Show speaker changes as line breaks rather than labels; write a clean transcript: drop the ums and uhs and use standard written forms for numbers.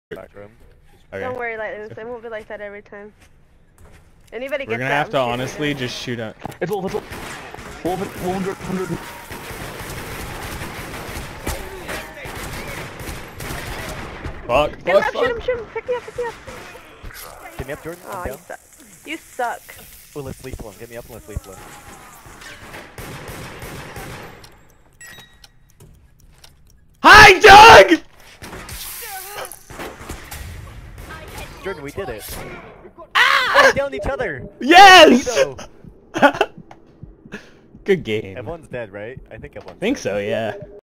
Back room.
Okay.
Don't worry, Lightnings. It won't be like that every time. Anybody
We're
gets
gonna
that,
have to
I'm shooting
honestly
them.
just shoot out.
It's all, 100.
Fuck,
Get him
fuck,
up,
fuck.
shoot him, pick me up.
Get me up, Jordan.
Oh,
I'm
you
down.
suck. You suck.
Oh, let's lethal him. Get me up and let's lethal him.
Hi, Doug!
Jordan, we did it. Ah! Oh, we downed each other.
Yes! Good game.
Everyone's dead, right? I think everyone's
Think
dead.
so, yeah.